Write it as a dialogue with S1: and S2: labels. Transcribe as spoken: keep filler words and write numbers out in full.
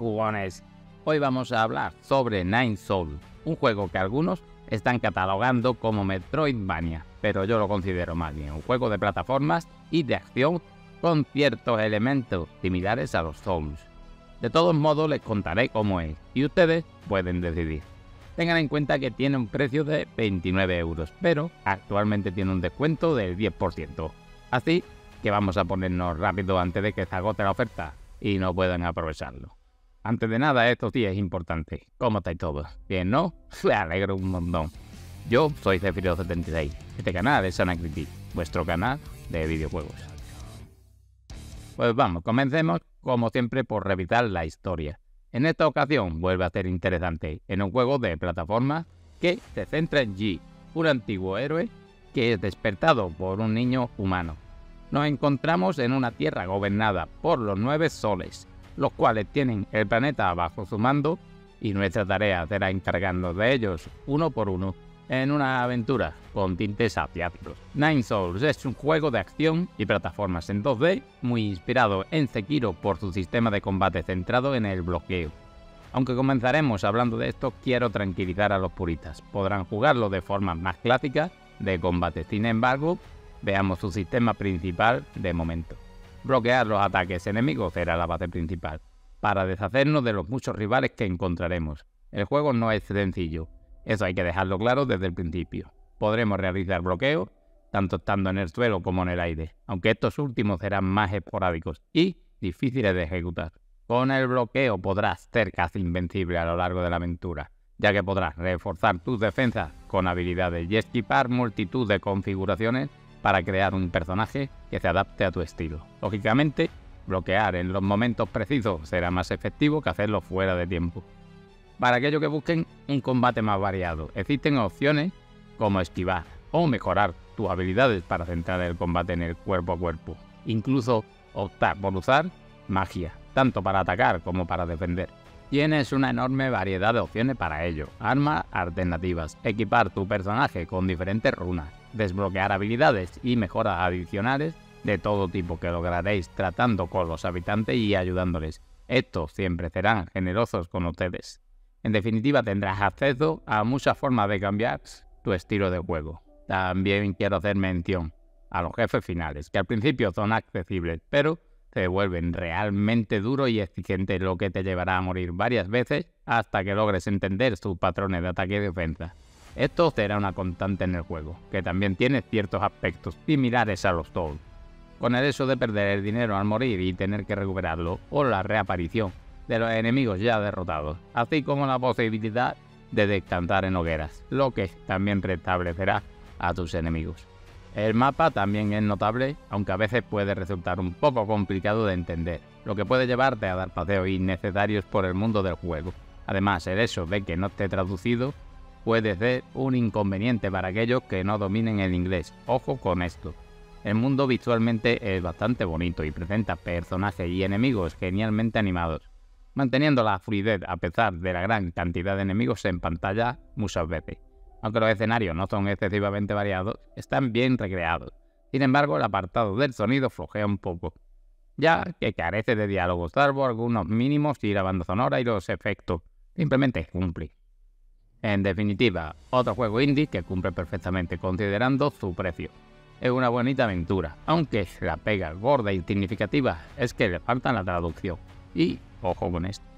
S1: jugones. Hoy vamos a hablar sobre Nine Souls, un juego que algunos están catalogando como Metroidvania, pero yo lo considero más bien un juego de plataformas y de acción con ciertos elementos similares a los Souls. De todos modos les contaré cómo es y ustedes pueden decidir. Tengan en cuenta que tiene un precio de veintinueve euros, pero actualmente tiene un descuento del diez por ciento. Así que vamos a ponernos rápido antes de que se agote la oferta y no puedan aprovecharlo. Antes de nada, esto sí es importante. ¿Cómo estáis todos? ¿Bien, no? Me alegro un montón. Yo soy Zefiro setenta y seis. Este canal es Anacritic, vuestro canal de videojuegos. Pues vamos, comencemos como siempre por revisar la historia. En esta ocasión vuelve a ser interesante en un juego de plataforma que se centra en Yi, un antiguo héroe que es despertado por un niño humano. Nos encontramos en una tierra gobernada por los nueve soles, los cuales tienen el planeta bajo su mando, y nuestra tarea será encargarnos de ellos uno por uno en una aventura con tintes asiáticos. Nine Souls es un juego de acción y plataformas en dos D muy inspirado en Sekiro por su sistema de combate centrado en el bloqueo. Aunque comenzaremos hablando de esto, quiero tranquilizar a los puristas. Podrán jugarlo de forma más clásica de combate. Sin embargo, veamos su sistema principal de momento. Bloquear los ataques enemigos será la base principal, para deshacernos de los muchos rivales que encontraremos. El juego no es sencillo, eso hay que dejarlo claro desde el principio. Podremos realizar bloqueos, tanto estando en el suelo como en el aire, aunque estos últimos serán más esporádicos y difíciles de ejecutar. Con el bloqueo podrás ser casi invencible a lo largo de la aventura, ya que podrás reforzar tus defensas con habilidades y esquipar multitud de configuraciones para crear un personaje que se adapte a tu estilo. Lógicamente, bloquear en los momentos precisos será más efectivo que hacerlo fuera de tiempo. Para aquellos que busquen un combate más variado, existen opciones como esquivar o mejorar tus habilidades para centrar el combate en el cuerpo a cuerpo. Incluso optar por usar magia, tanto para atacar como para defender. Tienes una enorme variedad de opciones para ello. Armas alternativas, equipar tu personaje con diferentes runas, desbloquear habilidades y mejoras adicionales de todo tipo que lograréis tratando con los habitantes y ayudándoles. Estos siempre serán generosos con ustedes. En definitiva, tendrás acceso a muchas formas de cambiar tu estilo de juego. También quiero hacer mención a los jefes finales, que al principio son accesibles, pero se vuelven realmente duros y exigentes, lo que te llevará a morir varias veces hasta que logres entender sus patrones de ataque y defensa. Esto será una constante en el juego, que también tiene ciertos aspectos similares a los Souls, con el hecho de perder el dinero al morir y tener que recuperarlo, o la reaparición de los enemigos ya derrotados, así como la posibilidad de descansar en hogueras, lo que también restablecerá a tus enemigos. El mapa también es notable, aunque a veces puede resultar un poco complicado de entender, lo que puede llevarte a dar paseos innecesarios por el mundo del juego. Además, el hecho de que no esté traducido puede ser un inconveniente para aquellos que no dominen el inglés. Ojo con esto. El mundo visualmente es bastante bonito y presenta personajes y enemigos genialmente animados, manteniendo la fluidez a pesar de la gran cantidad de enemigos en pantalla muchas veces. Aunque los escenarios no son excesivamente variados, están bien recreados. Sin embargo, el apartado del sonido flojea un poco, ya que carece de diálogo, salvo algunos mínimos y la banda sonora y los efectos simplemente cumplen. En definitiva, otro juego indie que cumple perfectamente considerando su precio. Es una bonita aventura, aunque la pega gorda y significativa es que le falta la traducción. Y ojo con esto.